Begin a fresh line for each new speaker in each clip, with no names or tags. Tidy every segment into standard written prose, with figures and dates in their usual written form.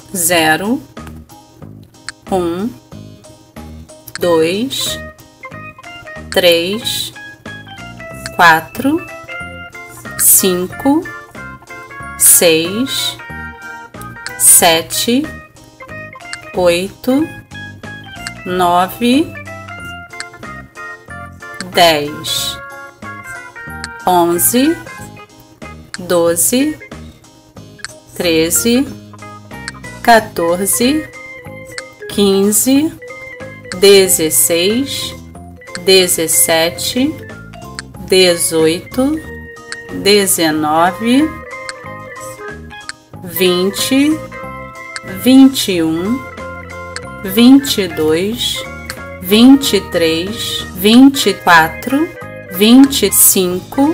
0, 1, 2, 3, 4, 5, 6, 7, 8, 9, 10, 11, 12, 13, 14, 15, 16, 17, 18, 19, 20, 21, 22, 23, 24, 25,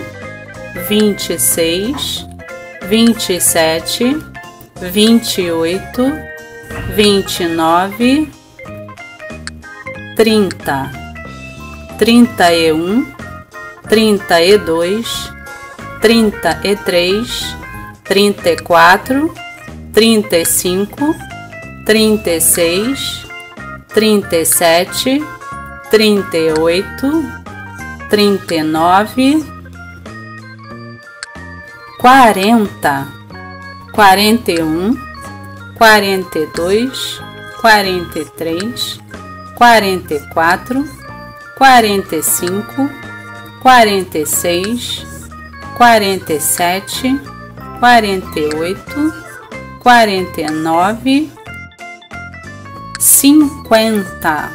26, 27, 28, 29, 30, 31, 32, 33, 34, 35, 36, 37, 38, 39, 40, 41, 42, 43, 44, 45, 46, 47, 48, 49, 50,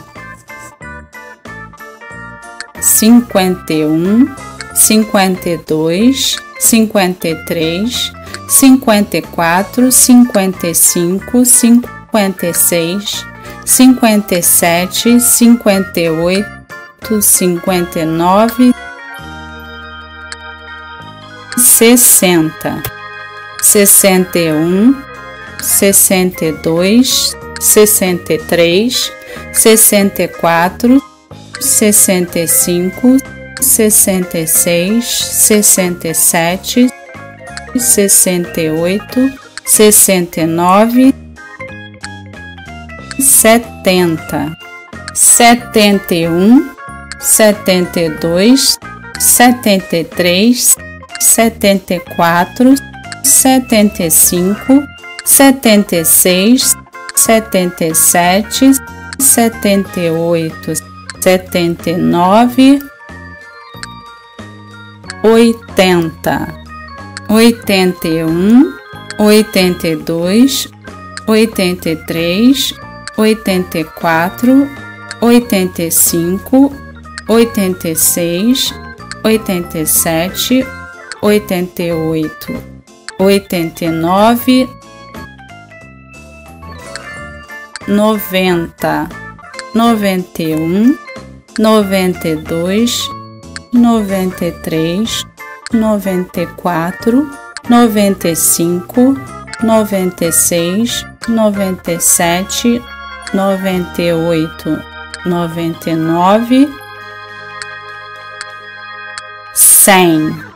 51, 52, 53, 54, 55, 56, 57, 58, 59, 60, 61, 62, 63, 64, 65, 66, 67, 68, 69, 70, 71, 72, 73, 74, 75, 76, 77, 78, 79, 80, 81, 82, 83, 84, 85, 86, 87, 88, 89, 90, 91, 92, 93, 94, 95, 96, 97, 98, 99, 100.